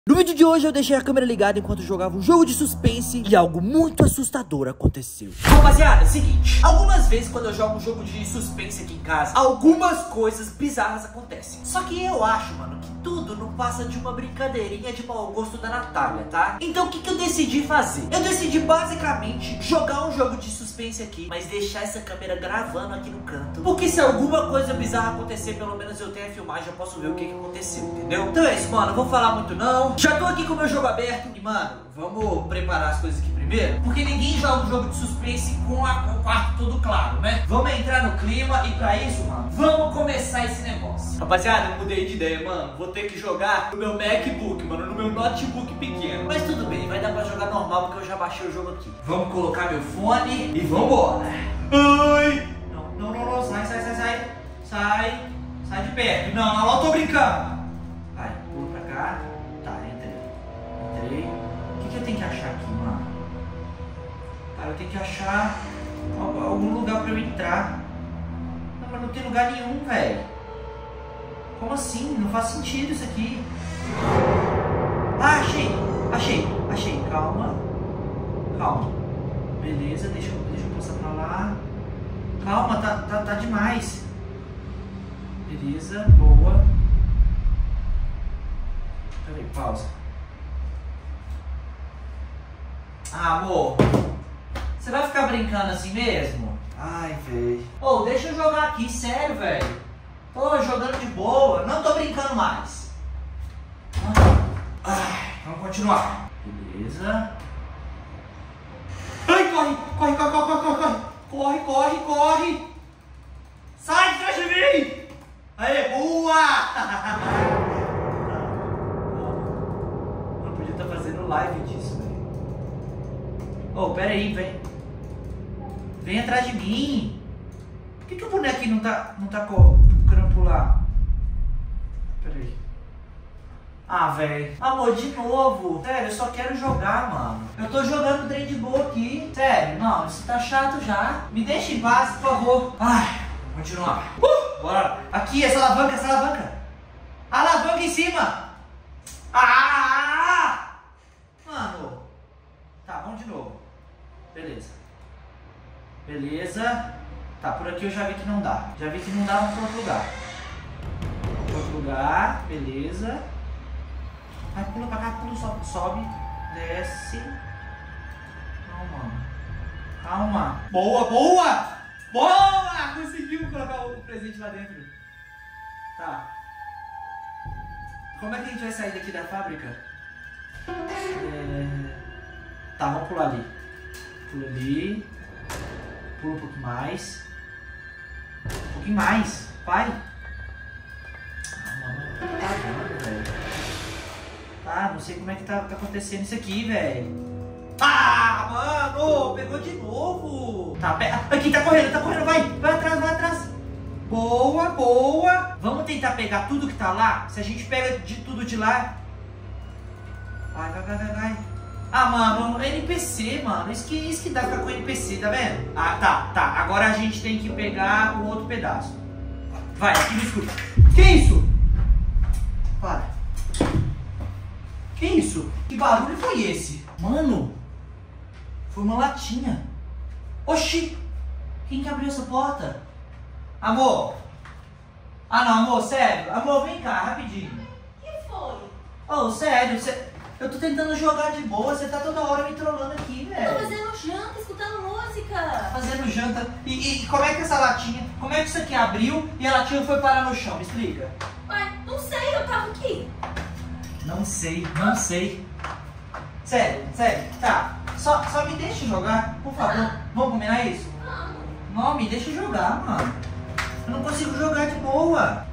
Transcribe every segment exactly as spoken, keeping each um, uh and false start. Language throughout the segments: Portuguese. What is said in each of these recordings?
No vídeo de hoje eu deixei a câmera ligada enquanto jogava um jogo de suspense e algo muito assustador aconteceu. Rapaziada, é o seguinte, algumas vezes quando eu jogo um jogo de suspense aqui em casa, algumas coisas bizarras acontecem. Só que eu acho, mano, que tudo não passa de uma brincadeirinha de mau gosto da Natália, tá? Então o que que eu decidi fazer? Eu decidi basicamente jogar um jogo de suspense aqui, mas deixar essa câmera gravando aqui no canto, porque se alguma coisa bizarra acontecer, pelo menos eu tenho a filmagem, eu posso ver o que que aconteceu, entendeu? Então é isso, mano, não vou falar muito não. Já tô aqui com o meu jogo aberto e, mano, vamos preparar as coisas aqui primeiro, porque ninguém joga um jogo de suspense com, a, com o quarto todo claro, né? Vamos entrar no clima e pra isso, mano, vamos começar esse negócio. Rapaziada, eu mudei de ideia, mano. Vou ter que jogar no meu MacBook, mano, no meu notebook pequeno. Mas tudo bem, vai dar pra jogar normal porque eu já baixei o jogo aqui. Vamos colocar meu fone e vambora. Ai! Não, não, não, não, sai, sai, sai, sai. Sai, sai de perto. Não, não, não tô brincando. Vai, pula pra cá. Tá, entrei. Entrei. O que, que eu tenho que achar aqui, mano? Cara, eu tenho que achar algum lugar pra eu entrar. Não, mas não tem lugar nenhum, velho. Como assim? Não faz sentido isso aqui. Ah, achei. Achei. Achei. Calma. Calma. Beleza, deixa eu, deixa eu passar pra lá. Calma, tá, tá, tá demais. Beleza, boa. Peraí, pausa. Ah, amor, você vai ficar brincando assim mesmo? Ai, velho. Ô, oh, deixa eu jogar aqui, sério, velho. Tô jogando de boa, não tô brincando mais. Ai, vamos continuar. Beleza. Ai, corre, corre, corre, corre, corre, corre. Corre, corre, corre. Sai de trás de mim. Aê, boa. Não podia estar fazendo live disso, velho. Ô, oh, pera aí, vem. Vem atrás de mim. Por que que o bonequinho não tá, não tá querendo pular? Pera aí. Ah, velho. Amor, de novo. Sério, eu só quero jogar, mano. Eu tô jogando trem de boa aqui. Sério, não, isso tá chato já. Me deixa em paz, por favor. Ai, continuar. Uh, bora. Aqui, essa alavanca, essa alavanca. Alavanca em cima. Ah! Mano. Tá, vamos de novo. Beleza. Beleza. Tá, por aqui eu já vi que não dá. Já vi que não dá, vamos pra outro lugar. Vamos pra outro lugar, beleza. Vai, pula pra cá, pula, sobe, sobe, desce. Calma. Calma. Boa, boa! Boa! Conseguiu colocar o presente lá dentro. Tá. Como é que a gente vai sair daqui da fábrica? É... Tá, vamos pular ali. Pula ali. Pula um pouquinho mais. Um pouquinho mais. Vai. Ah, mano, não tá vendo, velho. Tá, não sei como é que tá, tá acontecendo isso aqui, velho. Ah, mano, pegou de novo. Tá, pega. Aqui, tá correndo, tá correndo, vai. Vai atrás, vai atrás. Boa, boa. Vamos tentar pegar tudo que tá lá. Se a gente pega de tudo de lá. Vai, vai, vai, vai, vai. Ah, mano, N P C, mano. Isso que, isso que dá pra ficar com N P C, tá vendo? Ah, tá, tá. Agora a gente tem que pegar o outro pedaço. Vai, aqui no escuro. Que isso? Para. Que isso? Que barulho foi esse? Mano, foi uma latinha. Oxi, quem que abriu essa porta? Amor. Ah, não, amor, sério. Amor, vem cá, rapidinho. O que foi? Oh, sério, cê... eu tô tentando jogar de boa, você tá toda hora me trollando aqui, velho. Tô fazendo janta, escutando música. Fazendo janta. E, e como é que essa latinha, como é que isso aqui abriu e a latinha foi parar no chão? Me explica. Ué, não sei, eu tava aqui. Não sei, não sei. Sério, sério, tá. Só, só me deixa jogar, por favor. Vamos combinar isso? Não. Não, me deixa jogar, mano. Eu não consigo jogar de boa.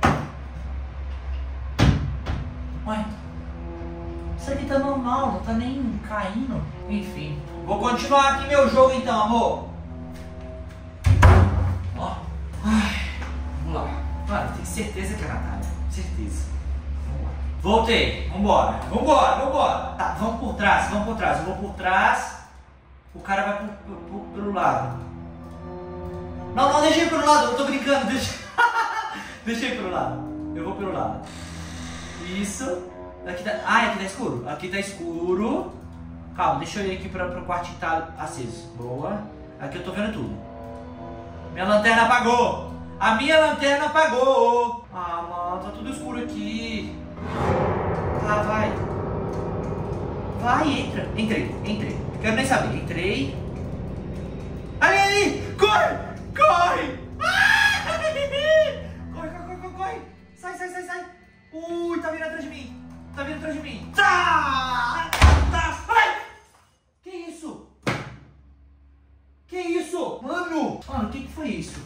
Ué. Isso aqui tá normal, não tá nem caindo. Enfim. Vou continuar aqui meu jogo então, amor. Ó. Ai. Vamos lá. Mano, tenho certeza que é a Natália. Certeza. Vamos lá. Voltei. Vambora. Vambora, vambora. Tá, vamos por trás, vamos por trás. Eu vou por trás. O cara vai pro, pro, pro, pro lado. Não, não, deixa eu ir pro lado. Eu tô brincando. Deixa, deixa eu ir pro lado. Eu vou pelo lado. Isso. Aqui tá... Ah, aqui tá escuro. Aqui tá escuro. Calma, deixa eu ir aqui pra, pro quarto que tá aceso. Boa. Aqui eu tô vendo tudo. Minha lanterna apagou. A minha lanterna apagou. Ah, mano, tá tudo escuro aqui. Tá, vai. Vai, entra. Entrei, entrei. Quero nem saber. Entrei. Ali, ali. Corre, corre. Ah! Corre, corre, corre, corre. Sai, sai, sai, sai. Ui, tá vindo atrás de mim. Tá vindo atrás de mim. Tá! Tá! Ai! Que isso? Que isso? Mano! Mano, o que que foi isso?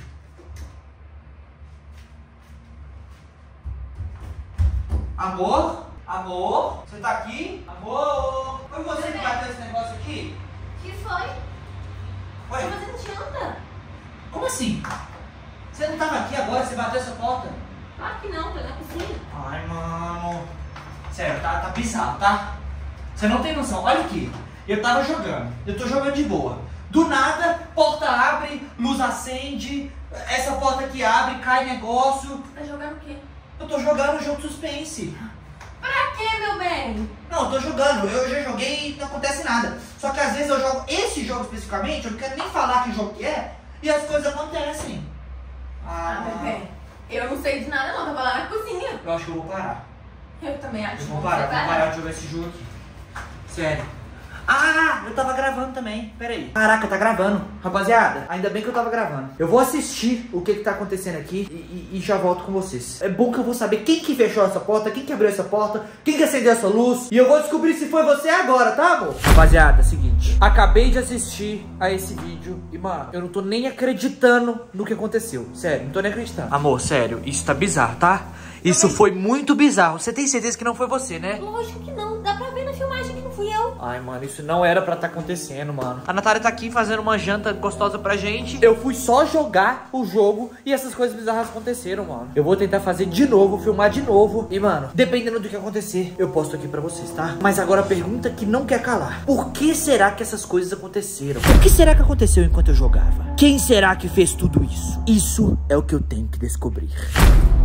Amor? Amor? Você tá aqui? Amor? Foi você que bateu esse negócio aqui? Que foi? Ué? Mas você não te anda? Como assim? Você não tava aqui agora? Você bateu essa porta? Claro que não, tô na cozinha. Ai, mano. Sério, tá, tá bizarro, tá? Você não tem noção. Olha aqui. Eu tava jogando. Eu tô jogando de boa. Do nada, porta abre, luz acende. Essa porta aqui abre, cai negócio. Tá jogando o quê? Eu tô jogando um jogo de suspense. Pra quê, meu bem? Não, eu tô jogando. Eu já joguei e não acontece nada. Só que às vezes eu jogo esse jogo especificamente, eu não quero nem falar que jogo que é, e as coisas acontecem. Ah, meu bem. Eu não sei de nada não, tava lá na cozinha. Eu acho que eu vou parar. Eu também acho Eu que vou vou parar, vou parar. parar de jogar esse jogo aqui. Sério. Ah, eu tava gravando também. Pera aí. Caraca, tá gravando. Rapaziada, ainda bem que eu tava gravando. Eu vou assistir o que que tá acontecendo aqui e, e, e já volto com vocês. É bom que eu vou saber quem que fechou essa porta, quem que abriu essa porta, quem que acendeu essa luz. E eu vou descobrir se foi você agora, tá, amor? Rapaziada, é o seguinte. Acabei de assistir a esse vídeo e, mano, eu não tô nem acreditando no que aconteceu. Sério, não tô nem acreditando. Amor, sério, isso tá bizarro, tá? Isso foi muito bizarro. Você tem certeza que não foi você, né? Lógico que não, dá pra ver na filmagem que não fui eu. Ai, mano, isso não era pra tá acontecendo, mano. A Natália tá aqui fazendo uma janta gostosa pra gente. Eu fui só jogar o jogo e essas coisas bizarras aconteceram, mano. Eu vou tentar fazer de novo, filmar de novo. E, mano, dependendo do que acontecer, eu posto aqui pra vocês, tá? Mas agora a pergunta que não quer calar. Por que será que essas coisas aconteceram? O que será que aconteceu enquanto eu jogava? Quem será que fez tudo isso? Isso é o que eu tenho que descobrir.